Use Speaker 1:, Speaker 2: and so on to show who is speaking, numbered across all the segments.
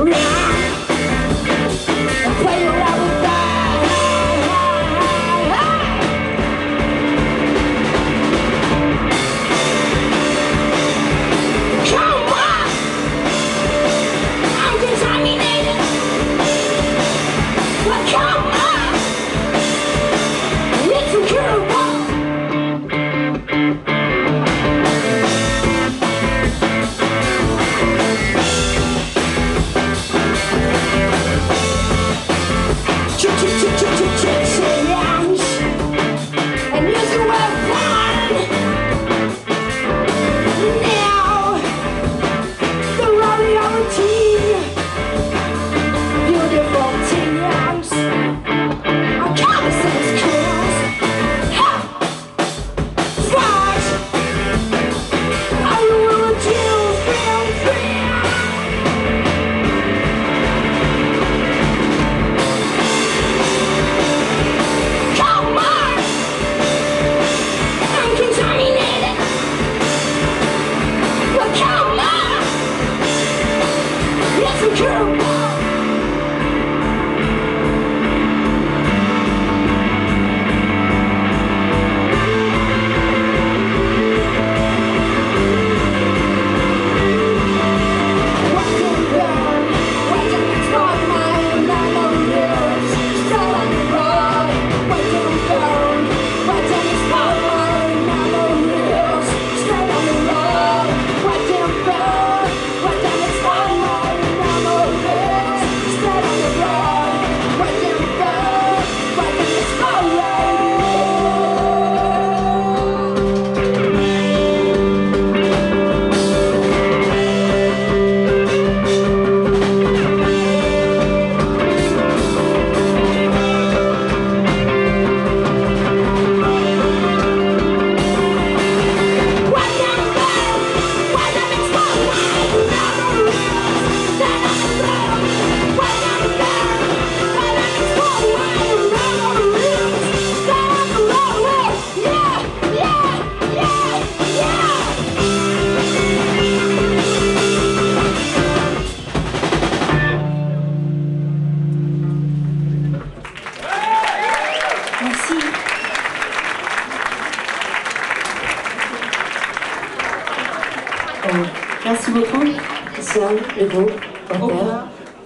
Speaker 1: Merci beaucoup, Christian Legault, auteur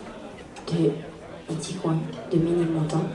Speaker 1: de Petit Coin de Ménilmontant.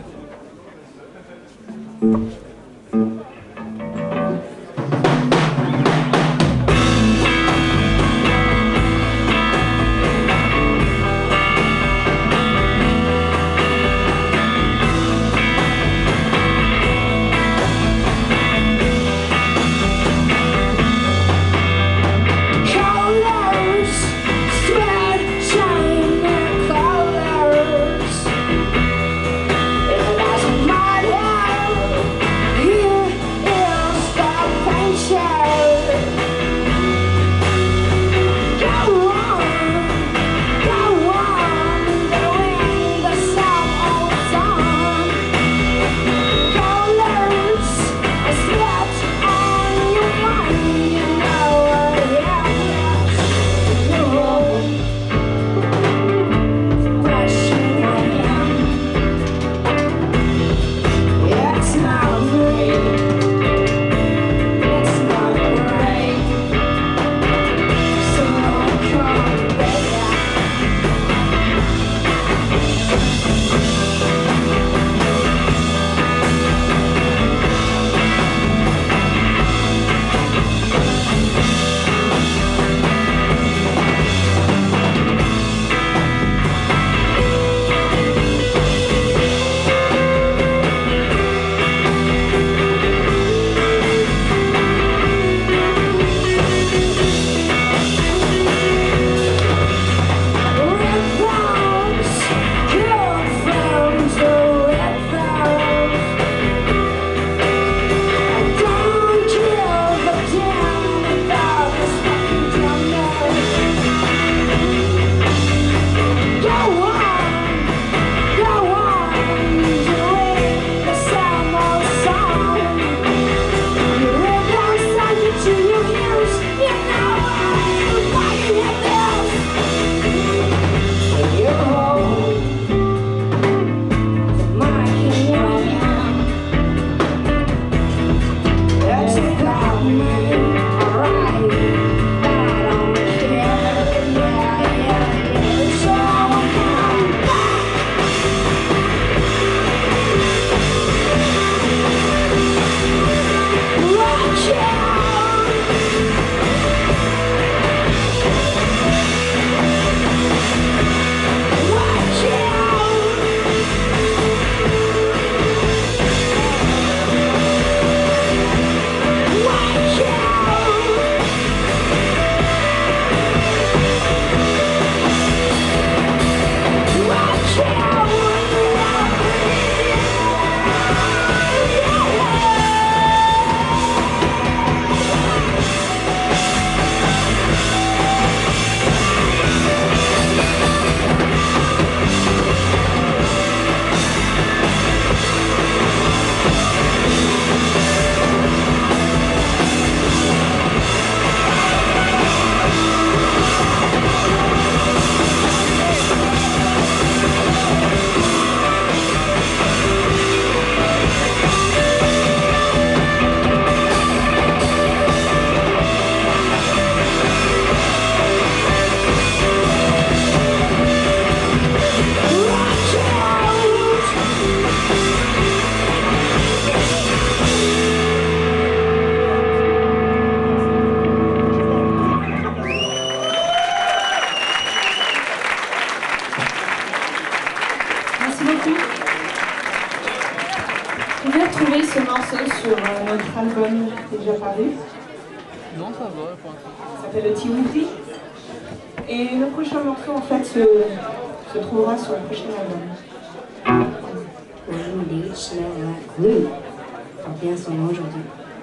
Speaker 2: Colors, it doesn't matter. Merci beaucoup. Vous pouvez retrouver ce morceau sur notre album qui est déjà paru.
Speaker 3: Non, ça va.
Speaker 2: Ça s'appelle le Timothy. Et le prochain morceau, en fait, se trouvera sur le prochain album.
Speaker 1: When Leaves Smell Like Glue. Porte bien son nom aujourd'hui.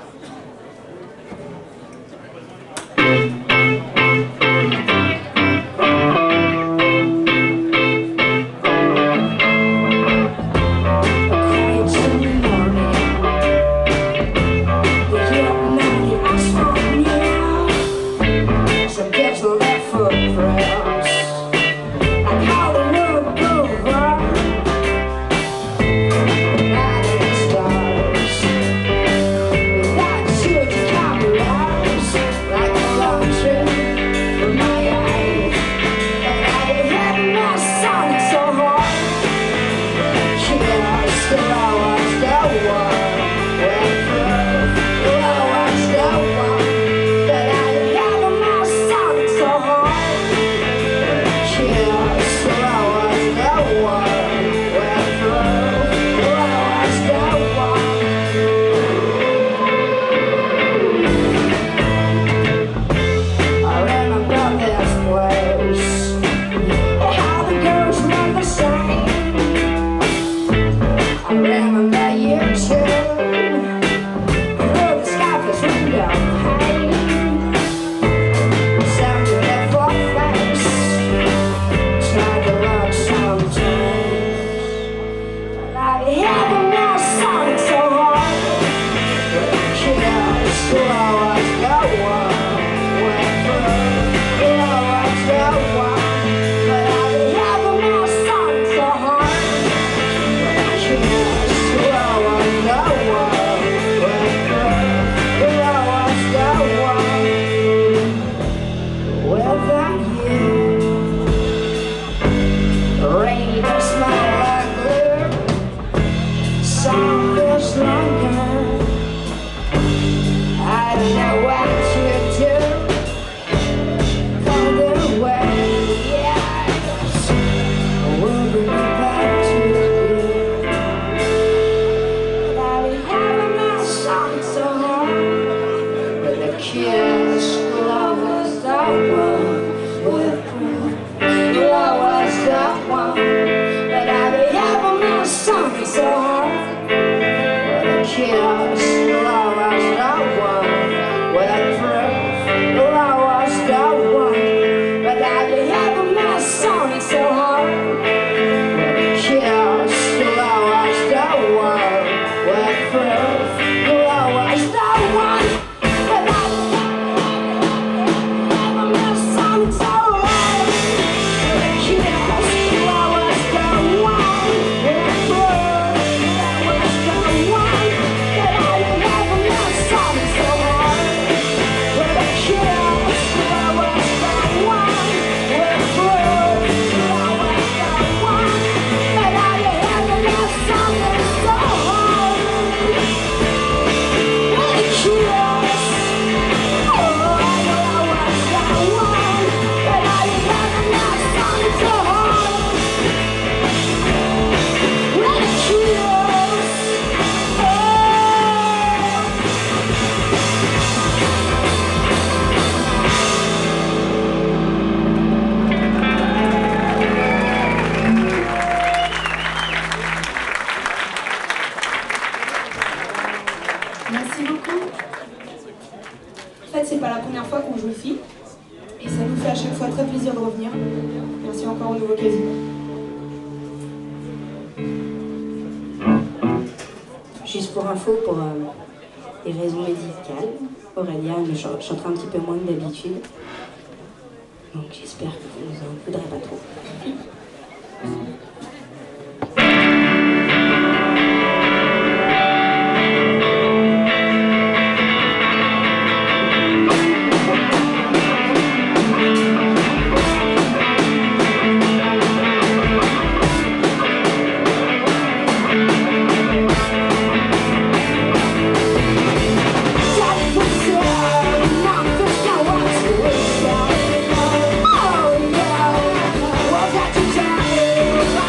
Speaker 1: Juste pour info, pour des raisons médicales, Aurélia ne chantera un petit peu moins que d'habitude. Donc j'espère que vous ne en voudrez pas trop.
Speaker 4: Oh yeah, was that to tell you?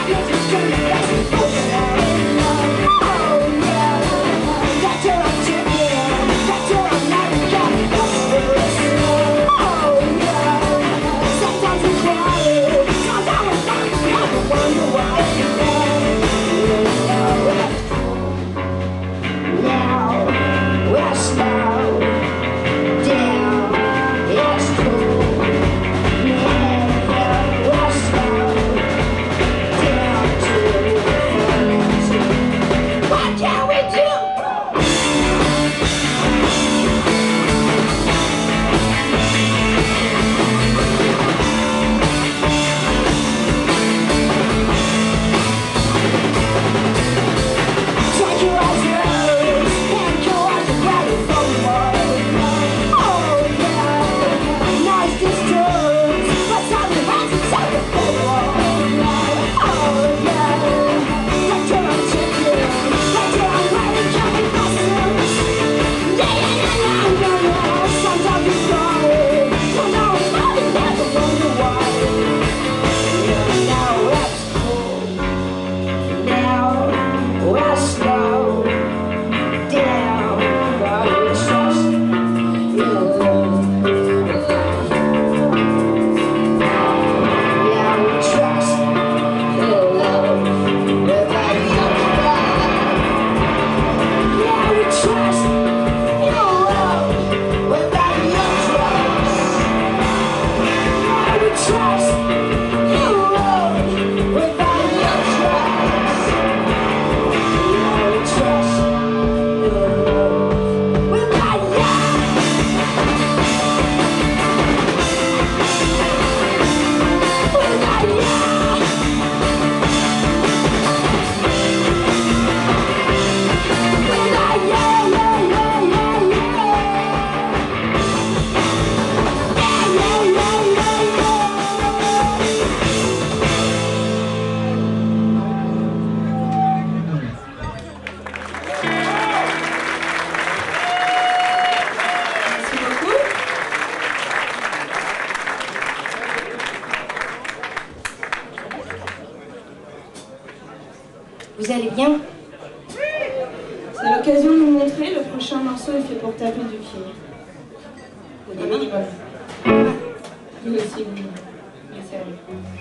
Speaker 1: Vous allez bien?
Speaker 2: C'est l'occasion de nous montrer. Le prochain morceau est fait pour taper du pied.
Speaker 1: Au
Speaker 2: Un minimum. Lui aussi, oui. Laissez aller.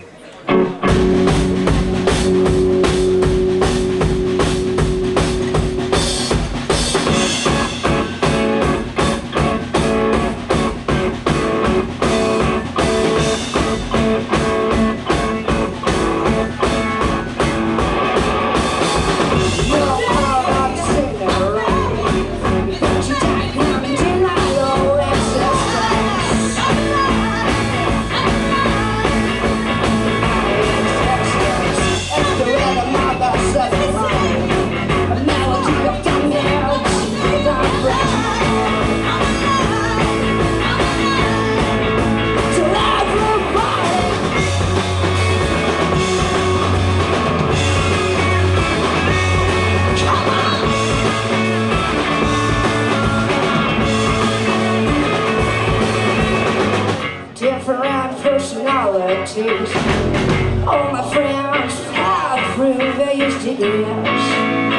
Speaker 1: Different personalities. All my friends have through various degrees.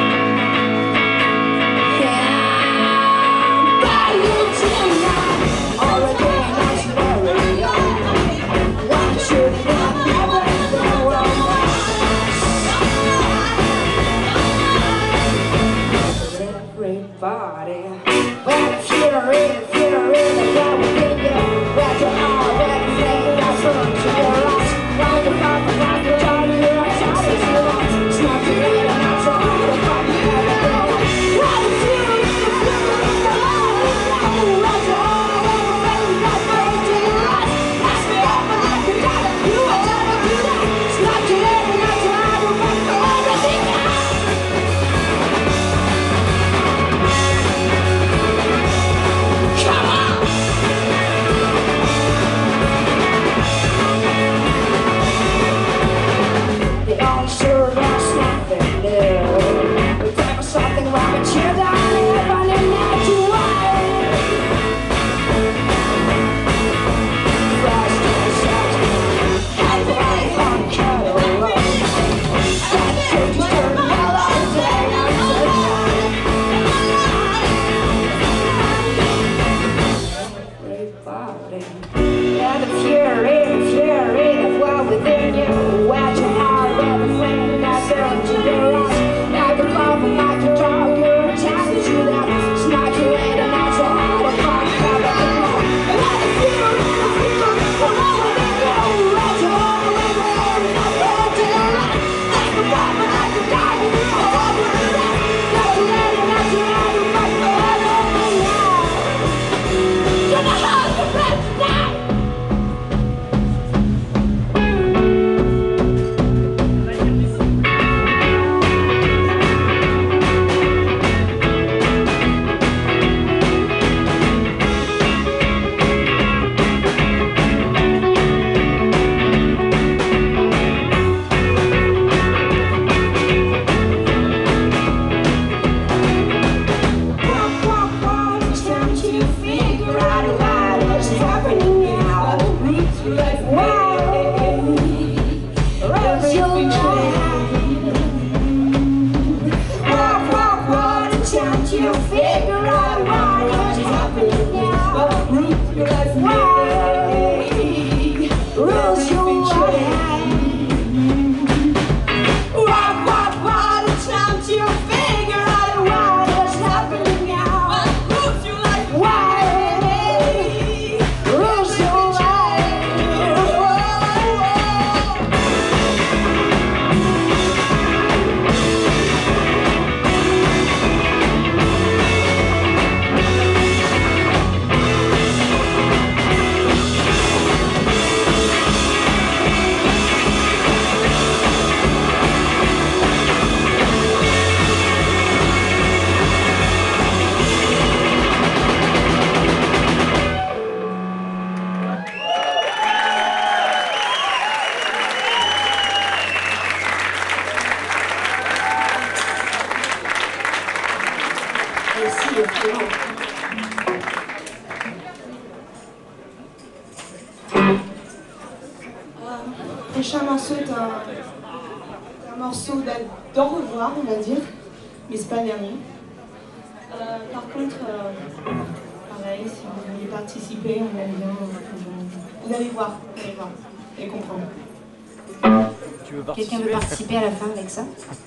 Speaker 1: Yeah, but you tonight already knows very young. One should have never been everybody. But if you're really what within you, where you are, everything that's wrong to your eyes. Like a pop, like a dog, you're outside of your life. It's not too late, I'm not so hard to find everything. What if you where you are, everything that's wrong to your eyes. Pass me up like a dog, you are trying to do that. It's not too late, I'm not so hard to find everything. Come on! They all serve us nothing new. We think of something wrong with you, darling, if I didn't have to wait. Frost and salt, and life on cattle road. That could turn yellow day after night. Everybody. Yeah, the fury of what within you. Where you are, everything that's turned to your eyes. Like a pop, like a dog, you're attached to that. It's not too late, and not so hard to find everything. Yeah, the fury of what within you. Where you are, everything that's turned to your eyes. Like a pop, like a dog, you're attached to that. Not too late, and not so hard to find everything. You're the house of red tonight. It's time to figure out what's happening now. Why? Where's your mind? It's time to figure out what's happening now. Why? Where's your mind? It's time to figure out what's happening now. Why? Where's your Merci, le violon.
Speaker 2: Le prochain morceau est un un morceau d'au revoir, on va dire, mais c'est pas le dernier. Par contre, pareil, si vous voulez participer, on aime bien. Vous allez voir, et comprendre.
Speaker 3: Tu veux
Speaker 1: Quelqu'un veut participer à la fin avec ça?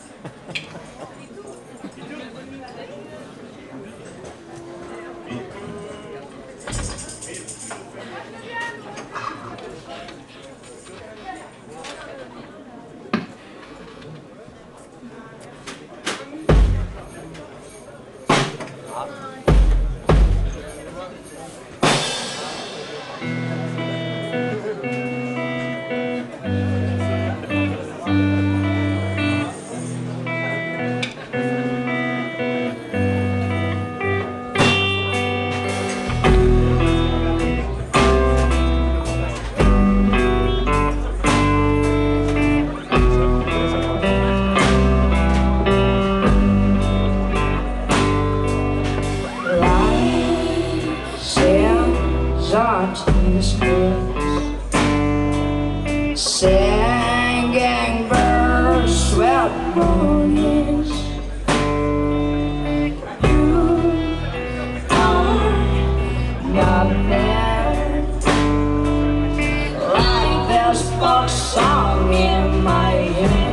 Speaker 1: Singing birds, sweat mornings. You are not there. Like this folk song in my head.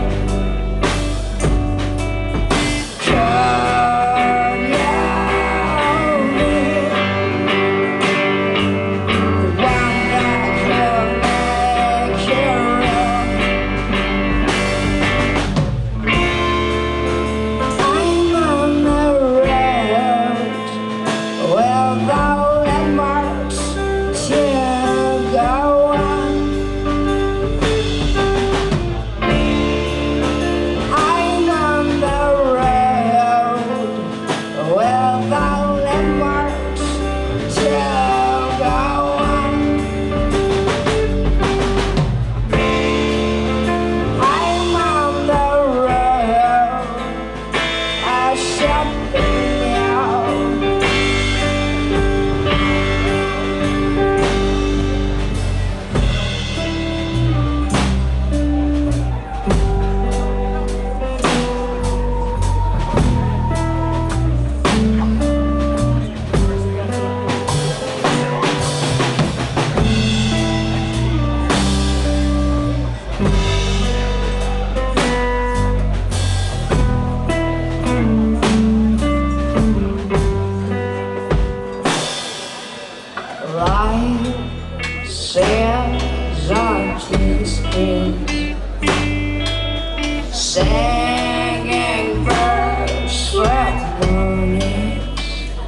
Speaker 1: Singing birds, sweat mornings.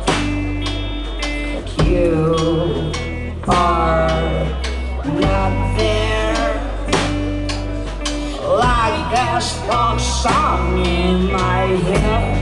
Speaker 1: But you are not there. Like this folk song in my head.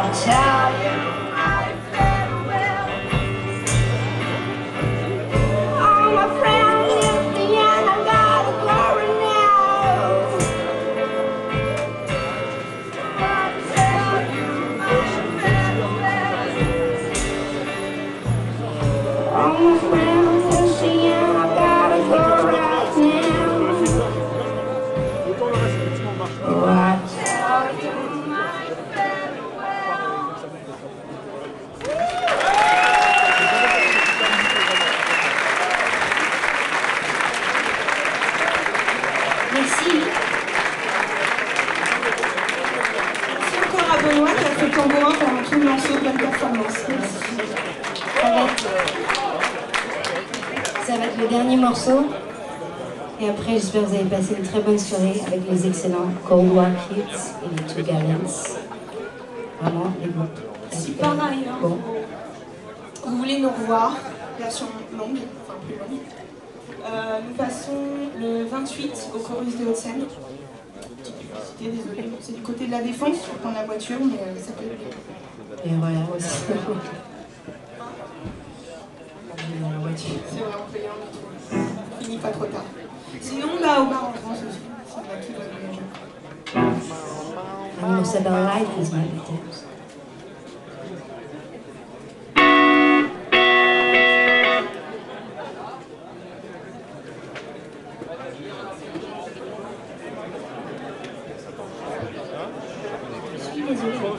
Speaker 1: tell you my farewell. All my friends left me and I gotta go now. I tell you my farewell. All my friends left me and I gotta go right now. Oh, I tell you my farewell.
Speaker 2: Merci. Merci encore à Benoît qui a fait le tambourin pendant tout le morceau. Bonne performance. Merci.
Speaker 4: Ça va être le dernier morceau. Et après, j'espère que vous avez passé une très bonne soirée avec les excellents Cold War Kids et les Two Gallants. Vraiment, les bons.
Speaker 2: Si par ailleurs,
Speaker 4: Bon.
Speaker 2: vous voulez nous revoir, version longue, enfin plus longue, nous passons le 28 au Chorus de Haute-Seine. Désolée, c'est du côté de la Défense, je prends la voiture, mais ça peut être...
Speaker 4: Et voilà aussi. Dans la voiture.
Speaker 2: C'est vrai, on peut y aller, on finit pas trop tard. Sinon, là, au bar en France aussi, c'est là qui doit voyager.
Speaker 4: And Isabel Life is my details. Je suis désolée.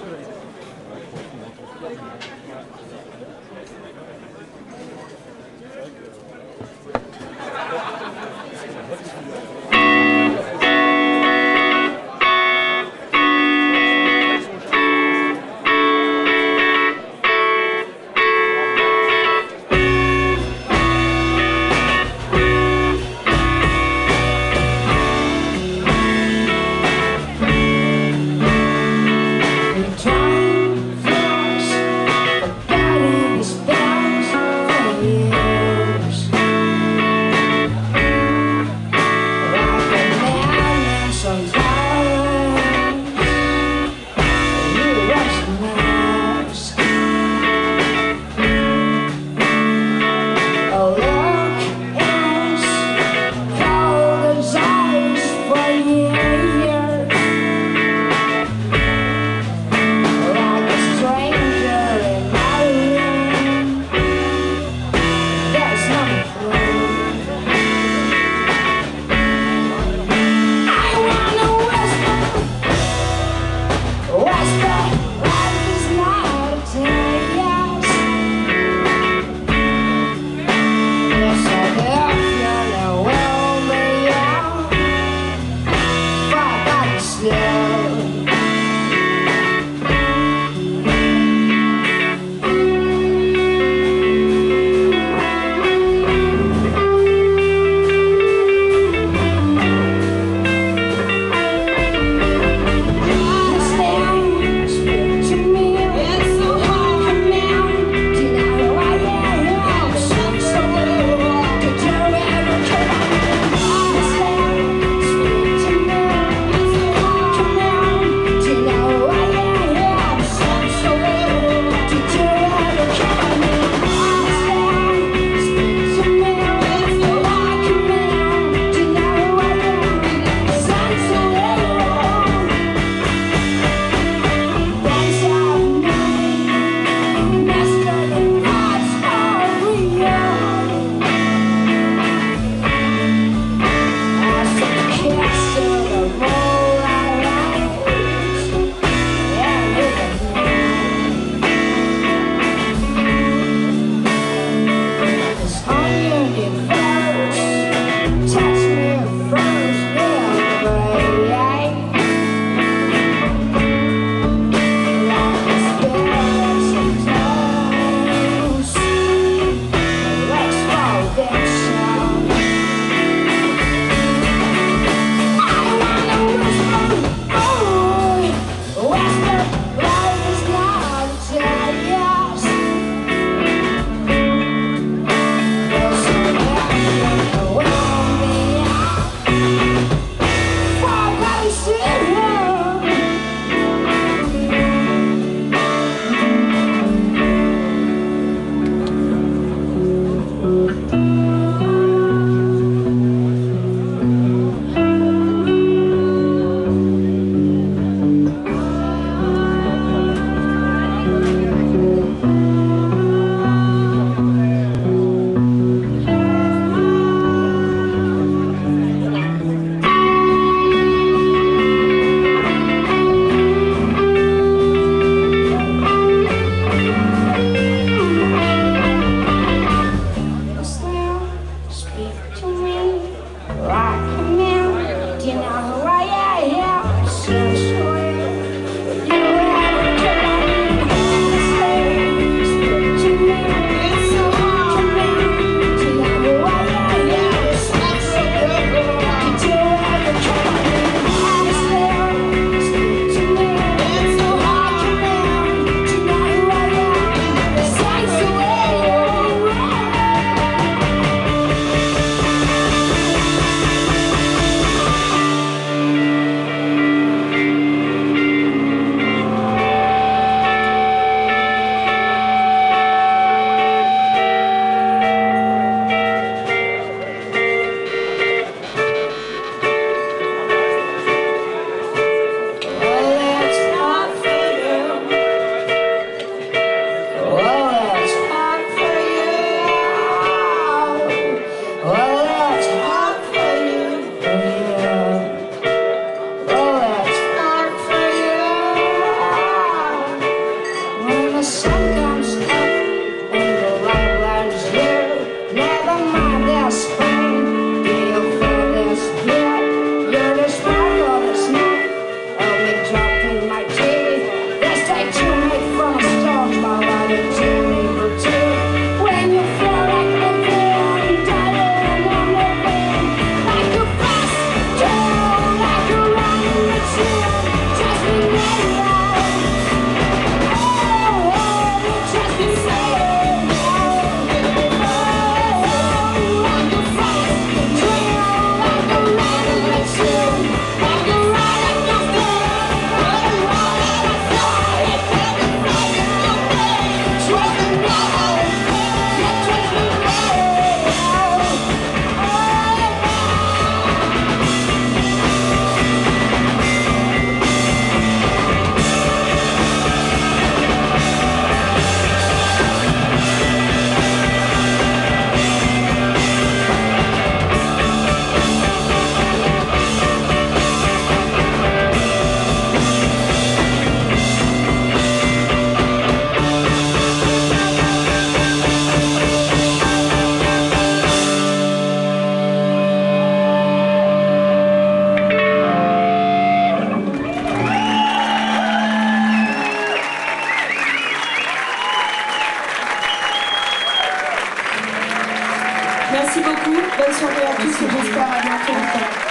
Speaker 2: Merci beaucoup. Bonne soirée à tous et j'espère à bientôt.